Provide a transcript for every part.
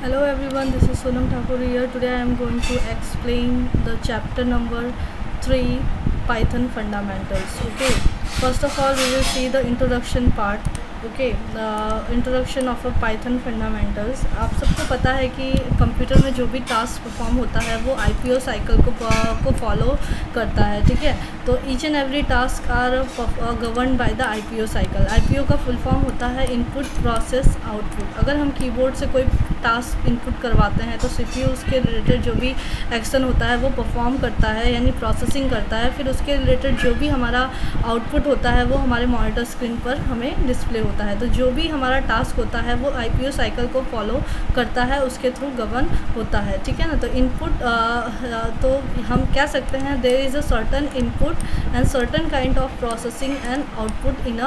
Hello everyone, this is Sonam Thakur here. Today I am going to explain the chapter number 3, Python fundamentals. Okay, first of all we will see the introduction part. Okay, the introduction of a Python fundamentals. आप सबको पता है कि computer में जो भी task perform होता है वो IPO साइकिल को फॉलो करता है. ठीक है, तो each and every task are govern by the IPO cycle. IPO का फुल फॉर्म होता है इनपुट प्रोसेस आउटपुट. अगर हम कीबोर्ड से कोई टास्क इनपुट करवाते हैं तो CPU उसके रिलेटेड जो भी एक्शन होता है वो परफॉर्म करता है, यानी प्रोसेसिंग करता है. फिर उसके रिलेटेड जो भी हमारा आउटपुट होता है वो हमारे मॉनिटर स्क्रीन पर हमें डिस्प्ले होता है. तो जो भी हमारा टास्क होता है वो IPO साइकिल को फॉलो करता है, उसके थ्रू गवर्न होता है. ठीक है ना. तो इनपुट तो हम कह सकते हैं there is a certain input and certain kind of processing and output in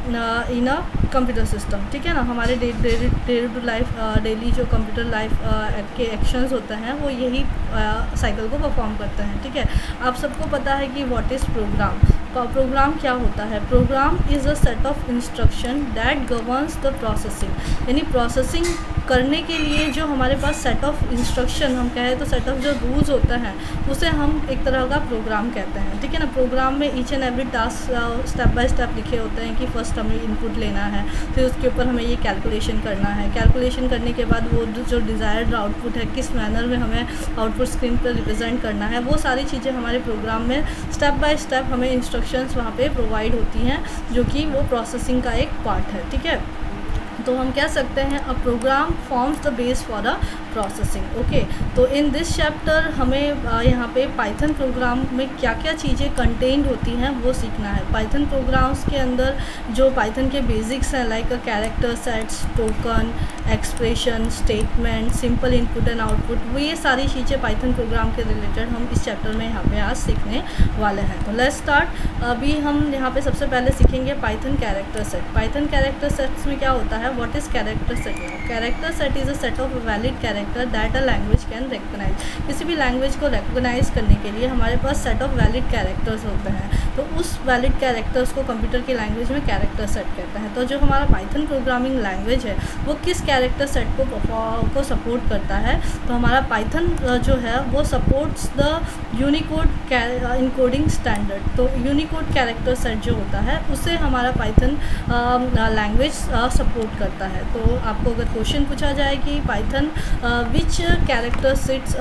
a computer system. ठीक है ना. हमारे डेली टू लाइफ डेली जो कंप्यूटर लाइफ के एक्शंस होते हैं वो यही साइकिल को परफॉर्म करते हैं. ठीक है, आप सबको पता है कि व्हाट इज़ प्रोग्राम. प्रोग्राम क्या होता है. Program is a set of instruction that governs the processing, यानी प्रोसेसिंग करने के लिए जो हमारे पास सेट ऑफ इंस्ट्रक्शन, हम कहें तो सेट ऑफ जो रूल्स होते हैं उसे हम एक तरह का प्रोग्राम कहते हैं. ठीक है ना. प्रोग्राम में each and every task step by step लिखे होते हैं कि फर्स्ट हमें इनपुट लेना है, फिर उसके ऊपर हमें ये कैलकुलेशन करना है. कैलकुलेशन करने के बाद वो जो डिज़ायर्ड आउटपुट है किस मैनर में हमें आउटपुट स्क्रीन पर रिप्रेजेंट करना है, वो सारी चीज़ें हमारे प्रोग्राम में स्टेप बाय स्टेप हमें इंस्ट्रक्शंस वहाँ पे प्रोवाइड होती हैं, जो कि वो प्रोसेसिंग का एक पार्ट है. ठीक है, तो हम कह सकते हैं a program forms the base for a processing. Okay, तो इन दिस चैप्टर हमें यहाँ पे पाइथन प्रोग्राम में क्या क्या चीज़ें कंटेन्ड होती हैं वो सीखना है. पाइथन प्रोग्राम्स के अंदर जो पाइथन के बेसिक्स हैं like a character sets, token, expression, statement, simple input and output, वो ये सारी चीज़ें पाइथन प्रोग्राम के रिलेटेड हम इस चैप्टर में यहाँ पे आज सीखने वाले हैं. तो लेट्स स्टार्ट. अभी हम यहाँ पे सबसे पहले सीखेंगे Python character set. Python character sets में क्या होता है. What is character set. Character set is a set of valid character that a language can recognise. किसी भी लैंग्वेज को रिकॉग्नाइज करने के लिए हमारे पास सेट ऑफ वैलिड कैरेक्टर्स होते हैं, तो उस वैलिड कैरेक्टर्स को कंप्यूटर की लैंग्वेज में कैरेक्टर सेट कहते हैं. तो जो हमारा पाइथन प्रोग्रामिंग लैंग्वेज है वो किस कैरेक्टर सेट को सपोर्ट करता है. तो हमारा पाइथन जो है वो supports the Unicode encoding standard. तो यूनिकोड कैरेक्टर सेट जो होता है उसे हमारा पाइथन लैंग्वेज सपोर्ट करता है. तो आपको अगर क्वेश्चन पूछा जाए कि Python which character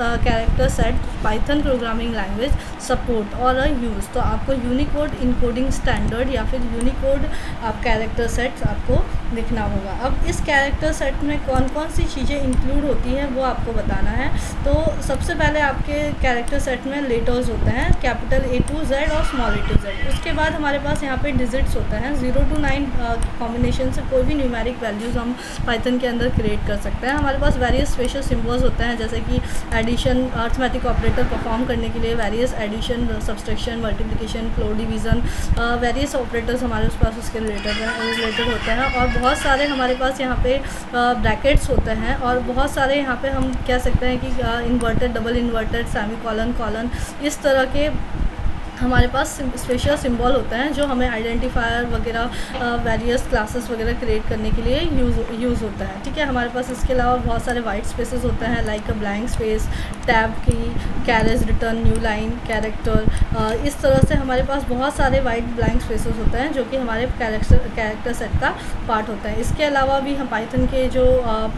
set Python programming language support और यूज़, तो आपको यूनिकोड इनकोडिंग स्टैंडर्ड या फिर यूनिकोड आप कैरेक्टर सेट्स आपको लिखना होगा. अब इस कैरेक्टर सेट में कौन कौन सी चीज़ें इंक्लूड होती हैं वो आपको बताना है. तो सबसे पहले आपके कैरेक्टर सेट में लेटर्स होते हैं, कैपिटल A to Z और स्मॉल a to Z. उसके बाद हमारे पास यहाँ पे डिजिट्स होते हैं. 0 to 9 कॉम्बिनेशन से कोई भी न्यूमेरिक वैल्यूज़ हम पाइथन के अंदर क्रिएट कर सकते हैं. हमारे पास वेरियस स्पेशल सिम्बल्स होते हैं, जैसे कि एडिशन, अर्थमेटिक ऑपरेटर परफॉर्म करने के लिए various addition, subtraction, multiplication, floor division, various operators हमारे पास उसके रिलेटेड होते हैं. और बहुत सारे हमारे पास यहाँ पे ब्रैकेट्स होते हैं, और बहुत सारे यहाँ पे हम कह सकते हैं कि inverted, double inverted, semicolon, colon, इस तरह के हमारे पास स्पेशल सिंबल होते हैं जो हमें आइडेंटिफायर वगैरह वेरियस क्लासेस वगैरह क्रिएट करने के लिए यूज़ होता है. ठीक है, हमारे पास इसके अलावा बहुत सारे वाइट स्पेसेस होते हैं like a blank space, tab key, carriage return, new line, character. इस तरह से हमारे पास बहुत सारे वाइट ब्लैंक स्पेसेस होते हैं जो कि हमारे कैरेक्टर सेट का पार्ट होता है. इसके अलावा भी हम पाइथन के जो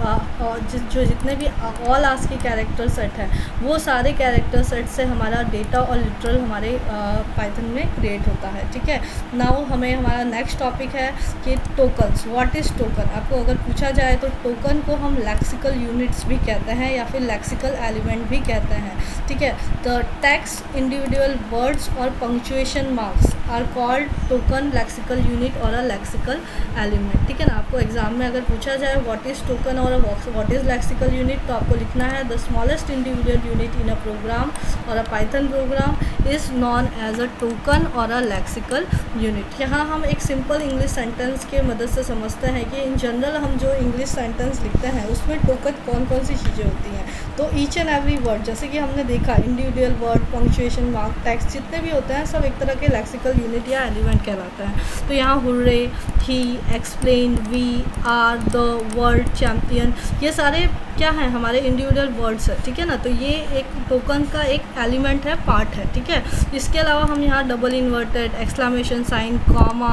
जितने भी ऑल आस्की कैरेक्टर सेट हैं वो सारे कैरेक्टर सेट से हमारा डेटा और लिटरल हमारे पाइथन में क्रिएट होता है. ठीक है, नाउ हमें हमारा नेक्स्ट टॉपिक है कि टोकन्स. What is token. आपको अगर पूछा जाए तो टोकन को हम लेक्सिकल यूनिट्स भी कहते हैं या फिर लेक्सिकल एलिमेंट भी कहते हैं. ठीक है, तो टेक्स्ट, इंडिविजुअल वर्ड्स और punctuation marks are called token, lexical unit और अ लेक्सिकल एलिमेंट. ठीक है ना. आपको एग्जाम में अगर पूछा जाए व्हाट इज़ टोकन और व्हाट इज़ लेक्सिकल यूनिट, तो आपको लिखना है the smallest individual unit in a program और a Python program is known as a token और अ लेक्सिकल यूनिट. यहाँ हम एक सिंपल इंग्लिश सेंटेंस के मदद से समझते हैं कि इन जनरल हम जो इंग्लिश सेंटेंस लिखते हैं उसमें टोकन कौन कौन सी चीज़ें होती हैं. तो ईच एंड एवरी वर्ड, जैसे कि हमने देखा individual word, punctuation mark, text जितने भी होते हैं सब एक तरह के लेक्सिकल लैक्सिकल यूनिट या एलिमेंट कहलाता है। तो यहाँ hurray, he, explain, we, are, the, world, champion, ये सारे क्या हैं, हमारे इंडिविजुअल वर्ड्स है, ठीक है ना। तो ये एक टोकन का एक एलिमेंट है, पार्ट है, ठीक है। इसके अलावा हम यहाँ double inverted, exclamation sign, comma,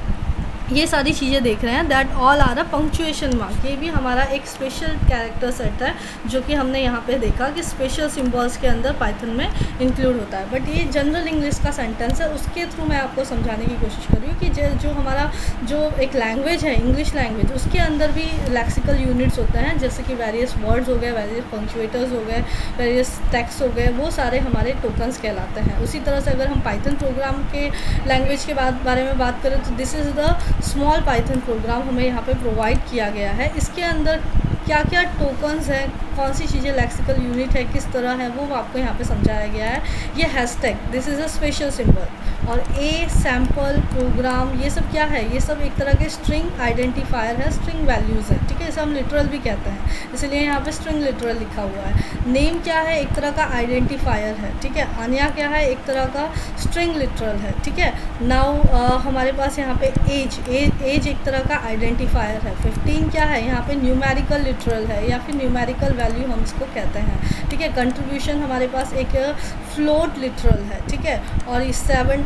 ये सारी चीज़ें देख रहे हैं। That all are a punctuation mark, ये भी हमारा एक स्पेशल कैरेक्टर सेट है जो कि हमने यहाँ पे देखा कि स्पेशल सिंबल्स के अंदर पाइथन में इंक्लूड होता है। बट ये जनरल इंग्लिश का सेंटेंस है, उसके थ्रू मैं आपको समझाने की कोशिश कर रही हूँ कि जो हमारा जो एक लैंग्वेज है, इंग्लिश लैंग्वेज, उसके अंदर भी लैक्सिकल यूनिट्स होते हैं, जैसे कि वेरियस वर्ड्स हो गए, वेरियस पंक्चुएटर्स हो गए, वेरियस टेक्स्ट हो गए, वो सारे हमारे टोकन्स कहलाते हैं। उसी तरह से अगर हम पाइथन प्रोग्राम के लैंग्वेज के बारे में बात करें तो this is the small Python program हमें यहाँ पे प्रोवाइड किया गया है। इसके अंदर क्या क्या टोकन्स हैं, कौन सी चीज़ें लैक्सिकल यूनिट है, किस तरह है, वो आपको यहाँ पे समझाया गया है। ये hashtag, this is a special symbol, और ए, सैम्पल, प्रोग्राम, ये सब क्या है, ये सब एक तरह के स्ट्रिंग आइडेंटिफायर है, स्ट्रिंग वैल्यूज़ है, ठीक है। इसे हम लिटरल भी कहते हैं, इसलिए यहाँ पे स्ट्रिंग लिटरल लिखा हुआ है। नेम क्या है, एक तरह का आइडेंटिफायर है, ठीक है। आनिया क्या है, एक तरह का स्ट्रिंग लिटरल है, ठीक है। नाउ हमारे पास यहाँ पे एज एक तरह का आइडेंटिफायर है। 15 क्या है, यहाँ पे न्यूमेरिकल लिटरल है या फिर न्यूमेरिकल वैल्यू हम इसको कहते हैं, ठीक है। कंट्रीब्यूशन हमारे पास एक फ्लोट लिटरल है, ठीक है। और इस 7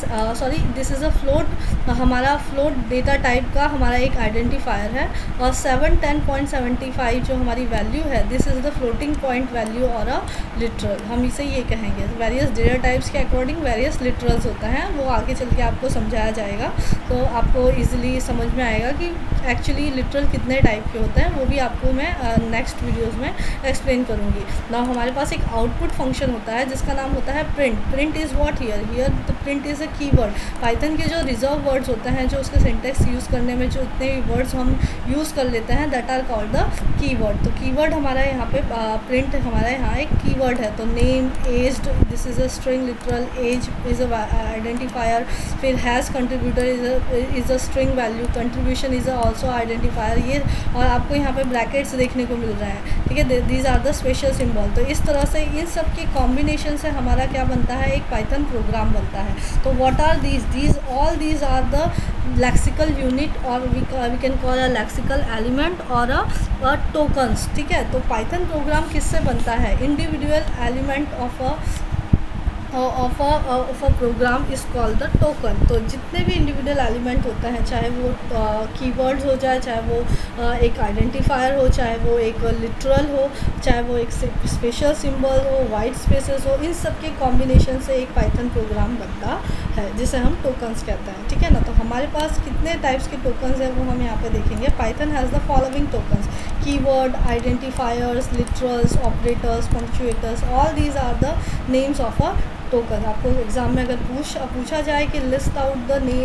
दिस इज़ अ फ्लोट, हमारा फ्लोट डेटा टाइप का हमारा एक आइडेंटिफायर है। और 710.75 जो हमारी वैल्यू है, this is the floating point value और अ लिटरल, हम इसे ये कहेंगे। वेरियस डेटा टाइप्स के अकॉर्डिंग वेरियस लिटरल्स होता है, वो आगे चल के आपको समझाया जाएगा, तो आपको ईजिली समझ में आएगा कि एक्चुअली लिटरल कितने टाइप के होते हैं, वो भी आपको मैं नेक्स्ट वीडियोस में एक्सप्लेन करूँगी। ना हमारे पास एक आउटपुट फंक्शन होता है जिसका नाम होता है print. Print is what here the print is a keyword. Python के जो रिजर्व वर्ड्स होते हैं, जो उसके सिंटेक्स यूज़ करने में जो इतने वर्ड्स हम यूज़ कर लेते हैं, that are called the keyword. तो कीवर्ड हमारा यहाँ पे प्रिंट हमारा यहाँ एक कीवर्ड है। तो name, aged, this is a string literal, age is a identifier, फिर has contributor is a string value, contribution is a also identifier. ये और आपको यहाँ पे ब्रैकेट्स देखने को मिल रहे हैं, ठीक है। These are the special symbol. तो इस तरह से इन सब के कॉम्बिनेशन से हमारा क्या बनता है, एक पाइथन प्रोग्राम बनता है। तो what are these all these are the lexical unit, और we can call a lexical element और अ टोकन्स, ठीक है। तो पाइथन प्रोग्राम किससे बनता है, individual element of a program is called the token. तो जितने भी इंडिविजुअल एलिमेंट होते हैं, चाहे वो कीवर्ड्स हो जाए, चाहे वो एक आइडेंटिफायर हो, चाहे वो एक लिटरल हो, चाहे वो एक स्पेशल सिंबल हो, वाइट स्पेसेस हो, इन सब के कॉम्बिनेशन से एक पाइथन प्रोग्राम बनता है जिसे हम टोकन्स कहते हैं, ठीक है ना। तो हमारे पास कितने टाइप्स के टोकन्स हैं वो हम यहाँ पे देखेंगे। Python has the following tokens: keyword, identifiers, literals, operators, punctuators, all these are the names of a token. आपको एग्जाम में अगर पूछा जाए कि list out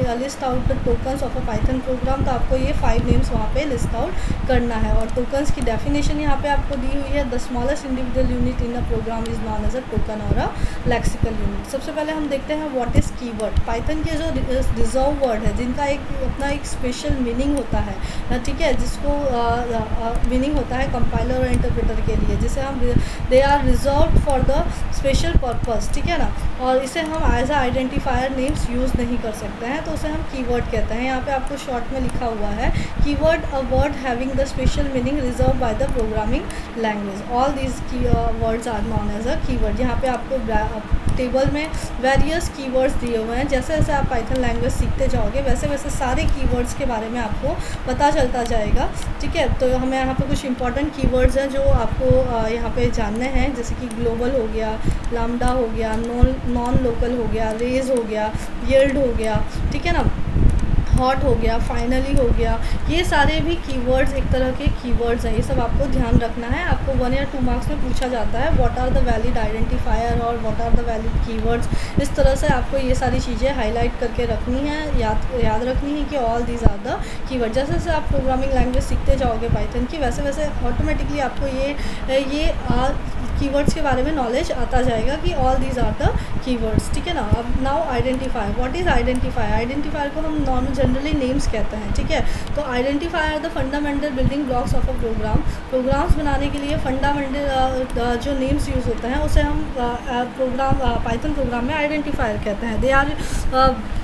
the tokens of a Python program, तो आपको ये 5 नेम्स वहाँ पे लिस्ट आउट करना है। और टोकन्स की डेफिनेशन यहाँ पे आपको दी हुई है: the smallest individual unit in a program is known as a token और अ लैक्सिकल यूनिट। सबसे पहले हम देखते हैं व्हाट इज़ कीवर्ड। पाइथन के जो रिजर्व वर्ड है, जिनका अपना एक स्पेशल मीनिंग होता है, ठीक है, जिसको मीनिंग होता है कंपाइलर और इंटरप्रेटर के लिए, जिसे हम they are reserved for the special purpose, ठीक है ना। और इसे हम as a identifier names use नहीं कर सकते हैं, तो उसे हम कीवर्ड कहते हैं। यहाँ पे आपको शॉर्ट में लिखा हुआ है: keyword, a word having the special meaning reserve by the programming language. All these words are known as a keyword. यहाँ पे आपको टेबल में वेरियस कीवर्ड्स दिए हुए हैं। जैसे जैसे आप पाइथन लैंग्वेज सीखते जाओगे, वैसे वैसे सारे कीवर्ड्स के बारे में आपको पता चलता जाएगा, ठीक है। तो हमें यहाँ पे कुछ इंपॉर्टेंट कीवर्ड्स हैं जो आपको यहाँ पे जानने हैं, जैसे कि ग्लोबल हो गया, लैम्डा हो गया, नॉन लोकल हो गया, रेज हो गया, यील्ड हो गया, ठीक है ना, हॉट हो गया, फाइनली हो गया। ये सारे भी कीवर्ड्स एक तरह के कीवर्ड्स हैं, ये सब आपको ध्यान रखना है। आपको 1 या 2 मार्क्स में पूछा जाता है what are the valid identifier और what are the valid keywords. इस तरह से आपको ये सारी चीज़ें हाईलाइट करके रखनी है, याद रखनी है कि all these are the keyword. जैसे जैसे आप प्रोग्रामिंग लैंग्वेज सीखते जाओगे पाइथन की, वैसे वैसे ऑटोमेटिकली आपको ये कीवर्ड्स के बारे में नॉलेज आता जाएगा कि all these are the keywords, ठीक है ना। अब now identifier, what is identifier. Identifier को हम नॉर्मल जनरली नेम्स कहते हैं, ठीक है। तो identifier the fundamental building blocks of a program. Programs बनाने के लिए फंडामेंटल जो नेम्स यूज़ होते हैं उसे हम पाइथन प्रोग्राम में आइडेंटिफायर कहते हैं। They are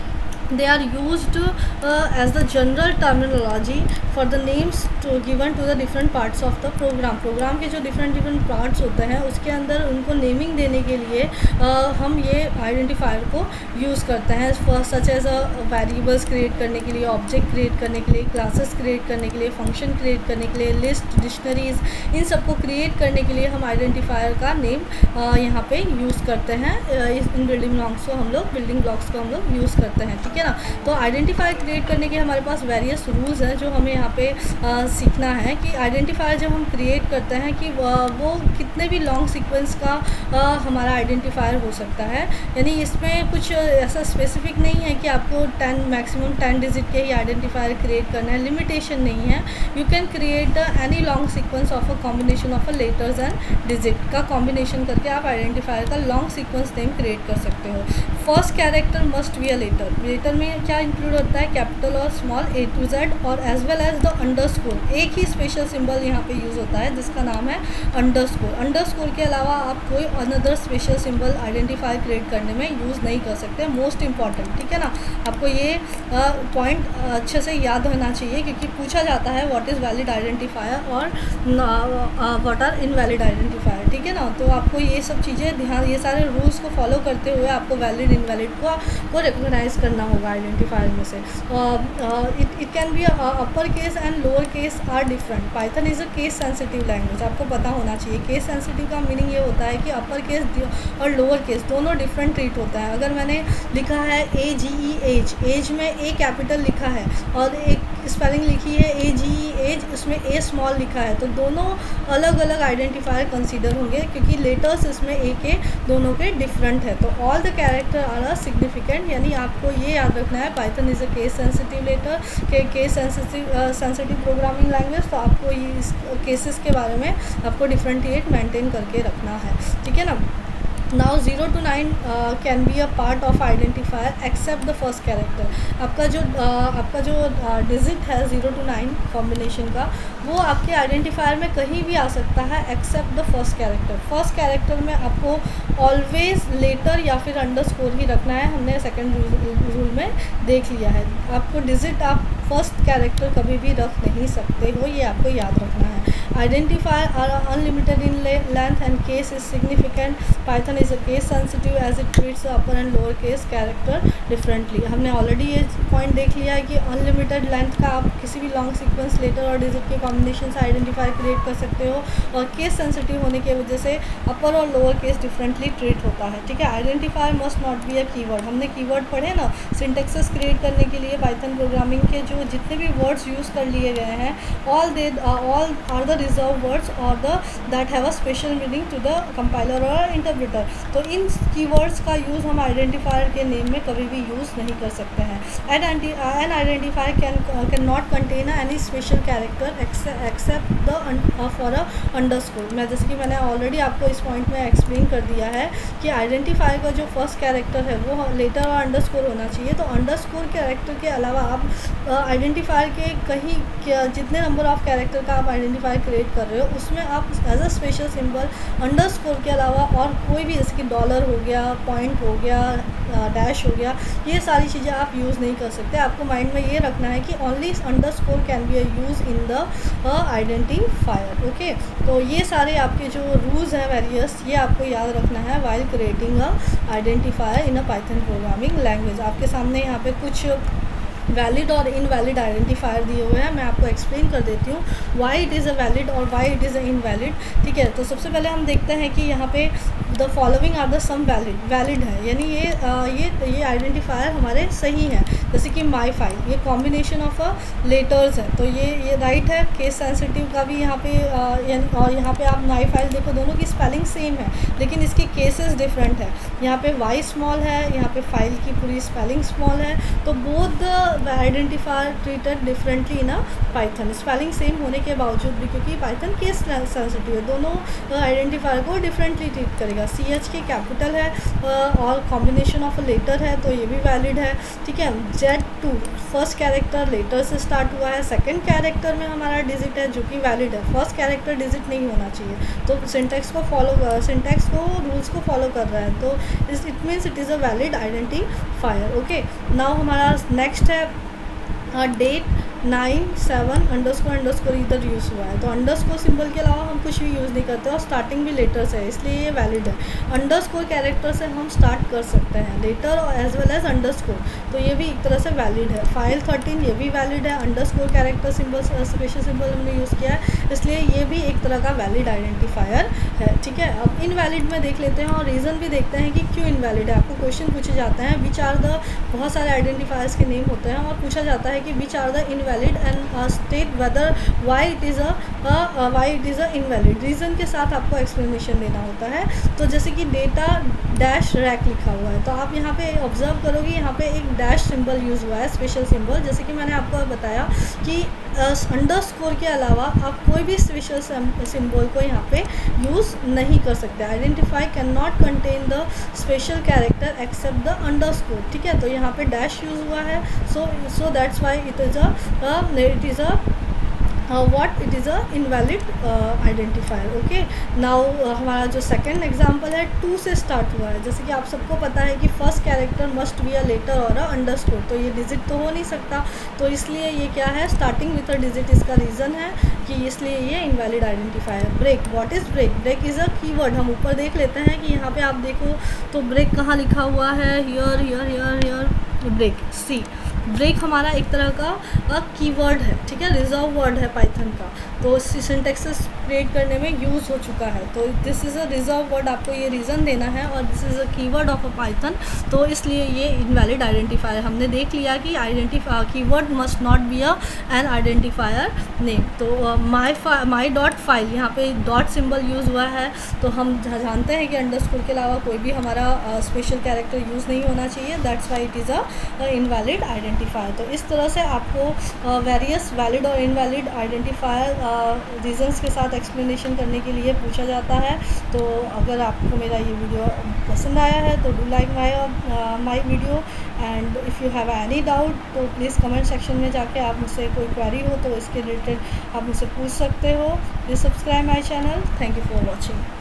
they are used as the general terminology for the names given to the different parts of the program के जो different parts होते हैं उसके अंदर उनको नेमिंग देने के लिए हम ये आइडेंटिफायर को यूज़ करते हैं, सच एज वेरिएबल्स क्रिएट करने के लिए, ऑब्जेक्ट क्रिएट करने के लिए, क्लासेस क्रिएट करने के लिए, फंक्शन क्रिएट करने के लिए, लिस्ट, डिक्शनरीज, इन सबको क्रिएट करने के लिए हम आइडेंटिफायर का नेम यहाँ पे यूज़ करते हैं। इन बिल्डिंग ब्लॉक्स को हम लोग यूज़ करते हैं, ठीक है ना। तो आइडेंटिफायर क्रिएट करने के हमारे पास वेरियस रूल्स हैं जो हमें यहाँ पे सीखना है कि आइडेंटिफायर जब हम क्रिएट करते हैं कि वो कितने भी लॉन्ग सीक्वेंस का हमारा आइडेंटिफायर हो सकता है। यानी इसमें कुछ ऐसा स्पेसिफिक नहीं है कि आपको मैक्सिमम 10 डिजिट के ही आइडेंटिफायर क्रिएट करना है, लिमिटेशन नहीं है। You can create any long sequence of a combination of a letters and digit का कॉम्बिनेशन करके आप आइडेंटिफायर का लॉन्ग सीक्वेंस नेम क्रिएट कर सकते हो। First character must be a letter में क्या इंक्लूड होता है, कैपिटल और स्मॉल A to Z और as well as the underscore. एक ही स्पेशल सिंबल यहाँ पे यूज़ होता है जिसका नाम है अंडरस्कोर। अंडरस्कोर के अलावा आप कोई another special symbol identify create करने में यूज़ नहीं कर सकते, मोस्ट इंपॉर्टेंट, ठीक है ना। आपको ये पॉइंट अच्छे से याद रहना चाहिए क्योंकि पूछा जाता है व्हाट इज़ वैलिड आइडेंटिफायर और व्हाट आर इनवैलिड आइडेंटिफायर, ठीक है ना। तो आपको ये सब चीज़ें ध्यान, ये सारे रूल्स को फॉलो करते हुए आपको वैलिड इनवैलिड को रिकॉग्नाइज करना होगा आइडेंटिफायर में से। It can be upper case and lower case are different. Python is a case sensitive language, आपको पता होना चाहिए। केस सेंसिटिव का मीनिंग ये होता है कि अपर केस और लोअर केस दोनों डिफरेंट ट्रीट होता है। अगर मैंने लिखा है AGE एज में A कैपिटल लिखा है और एक स्पेलिंग लिखी है AGE एज, उसमें A स्मॉल लिखा है, तो दोनों अलग अलग आइडेंटिफायर कंसीडर होंगे क्योंकि लेटर्स इसमें A के दोनों के डिफरेंट है। तो all the character are a significant, यानी आपको ये याद रखना है Python is a case sensitive letter के केस सेंसिटिव प्रोग्रामिंग लैंग्वेज। तो आपको इस केसेस के बारे में आपको डिफरेंशिएट मेंटेन करके रखना है, ठीक है ना। Now 0 to 9 can be a part of identifier except the first character। आपका जो डिजिट है 0 to 9 कॉम्बिनेशन का, वो आपके आइडेंटिफायर में कहीं भी आ सकता है except the first character. First character में आपको ऑलवेज लेटर या फिर अंडरस्कोर ही रखना है, हमने सेकंड रूल में देख लिया है। आपको डिजिट आप फर्स्ट कैरेक्टर कभी भी रख नहीं सकते हो, ये आपको याद रखना है। Identifier are unlimited in length and case is significant. Python is a case sensitive as it treats upper and lower case character differently. हमने ऑलरेडी ये पॉइंट देख लिया है कि अनलिमिटेड लेंथ का आप किसी भी लॉन्ग सीक्वेंस लेटर और डिजिट के कॉम्बिनेशन से आइडेंटिफायर क्रिएट कर सकते हो, और केस सेंसिटिव होने की वजह से अपर और लोअर केस डिफरेंटली ट्रीट होता है, ठीक है। Identifier must not be a keyword. हमने कीवर्ड पढ़े ना, सिंटेक्सेस क्रिएट करने के लिए पाइथन प्रोग्रामिंग के जो जितने भी वर्ड्स यूज़ कर लिए गए हैं, all are the reserve words और that have a special meaning to the compiler और इंटरप्रेटर। तो इन कीवर्ड्स का यूज़ हम आइडेंटिफायर के नेम में कभी भी यूज़ नहीं कर सकते हैं। An identifier can not contain any special character except the for a underscore. जैसे कि मैंने ऑलरेडी आपको इस पॉइंट में एक्सप्लेन कर दिया है कि आइडेंटिफायर का जो फर्स्ट कैरेक्टर है वो लेटर और अंडरस्कोर होना चाहिए। तो अंडरस्कोर कैरेक्टर के अलावा आप आइडेंटिफायर के कहीं जितने नंबर ऑफ कैरेक्टर का आप आइडेंटिफायर क्रिएट कर रहे हो उसमें आप as a special symbol underscore के अलावा और कोई भी, जैसे कि डॉलर हो गया, पॉइंट हो गया, डैश हो गया, ये सारी चीज़ें आप यूज़ नहीं कर सकते। आपको माइंड में ये रखना है कि only underscore can be use in the identifier, okay. तो ये सारे आपके जो रूल्स हैं वेरियस, ये आपको याद रखना है while creating a identifier in a Python programming language. आपके सामने यहाँ पे कुछ वैलिड और इनवैलिड आइडेंटिफायर दिए हुए हैं, मैं आपको एक्सप्लेन कर देती हूँ why it is a valid और why it is a invalid, ठीक है। तो सबसे पहले हम देखते हैं कि यहाँ पे the following are the some valid है, यानी ये आइडेंटिफायर हमारे सही हैं। जैसे कि माई फाइल, ये कॉम्बिनेशन ऑफ लेटर्स है, तो ये राइट है। केस सेंसिटिव का भी यहाँ पे और यहाँ पे आप माई फाइल देखो, दोनों की स्पेलिंग सेम है लेकिन इसके केसेस डिफरेंट है। यहाँ पे वाई स्मॉल है, यहाँ पे फाइल की पूरी स्पेलिंग स्मॉल है। तो both identifier treated differently in Python, spelling same होने के बावजूद भी, क्योंकि पाइथन केस सेंसिटिव है, दोनों आइडेंटिफायर को डिफरेंटली ट्रीट करेगा। CH के कैपिटल है और कॉम्बिनेशन ऑफ लेटर है तो ये भी वैलिड है, ठीक है। Z Z2 first character letter से स्टार्ट हुआ है, सेकंड कैरेक्टर में हमारा डिजिट है जो कि वैलिड है, फर्स्ट कैरेक्टर डिजिट नहीं होना चाहिए, तो सिंटैक्स को रूल्स को फॉलो कर रहा है, तो it means it is a valid identifier. Okay, now हमारा नेक्स्ट है डेट 9/7 इधर यूज़ हुआ है, तो अंडरस्कोर सिंबल के अलावा हम कुछ भी यूज़ नहीं करते और स्टार्टिंग भी लेटर से है, इसलिए ये वैलिड है। अंडरस्कोर कैरेक्टर से हम स्टार्ट कर सकते हैं, लेटर और एज वेल एज अंडरस्कोर, तो ये भी एक तरह से वैलिड है। फाइल 13 ये भी वैलिड है, underscore character symbol special symbol हमने यूज़ किया है, इसलिए ये भी एक तरह का वैलिड आइडेंटिफायर है। ठीक है, अब इनवैलिड में देख लेते हैं और रीज़न भी देखते हैं कि क्यों इनवैलिड है। आपको क्वेश्चन पूछे जाते हैं विच आर द, बहुत सारे आइडेंटिफायर्स के नेम होते हैं और पूछा जाता है कि which are the invalid and state whether why it is a invalid. Reason के साथ आपको एक्सप्लेनेशन देना होता है। तो जैसे कि डेटा डैश रैक लिखा हुआ है, तो आप यहाँ पे ऑब्जर्व करोगे यहाँ पे एक डैश सिंबल यूज़ हुआ है, स्पेशल सिंबल, जैसे कि मैंने आपको बताया कि अंडरस्कोर के अलावा आप कोई भी स्पेशल सिंबल को यहाँ पे यूज़ नहीं कर सकते। Identify can not contain the special character except the underscore. ठीक है, तो यहाँ पे डैश यूज़ हुआ है, so that's why it is a invalid identifier. Okay, now हमारा जो सेकंड एग्जांपल है 2 से स्टार्ट हुआ है, जैसे कि आप सबको पता है कि first character must be a letter और अ अंडरस्कोर, तो ये डिजिट तो हो नहीं सकता, तो इसलिए ये क्या है, स्टार्टिंग विथ अ डिजिट इसका रीज़न है कि इसलिए ये invalid identifier. Break, what is break? Break is a keyword. हम ऊपर देख लेते हैं कि यहाँ पे आप देखो तो ब्रेक कहाँ लिखा हुआ है, हियर ब्रेक, सी। ब्रेक हमारा एक तरह का कीवर्ड है, ठीक है, रिजर्व वर्ड है पाइथन का, तो सिंटैक्सेस क्रिएट करने में यूज़ हो चुका है, तो this is a reserve word, आपको ये रीज़न देना है और this is a keyword of a Python, तो इसलिए ये इनवैलिड आइडेंटिफायर। हमने देख लिया कि keyword must not be an identifier name. तो माई डॉट फाइल, यहाँ पे डॉट सिंबल यूज़ हुआ है, तो हम जानते हैं कि अंडरस्कोर के अलावा कोई भी हमारा स्पेशल कैरेक्टर यूज़ नहीं होना चाहिए, that's why it is a invalid identifier. तो इस तरह से आपको वेरियस वैलिड और इनवैलिड आइडेंटिफायर रीजंस के साथ एक्सप्लेनेशन करने के लिए पूछा जाता है। तो अगर आपको मेरा ये वीडियो पसंद आया है तो do like my video, and if you have any doubt तो प्लीज़ कमेंट सेक्शन में जाके आप मुझसे कोई क्वेरी हो तो इसके रिलेटेड आप मुझसे पूछ सकते हो। Please subscribe my channel. Thank you for watching.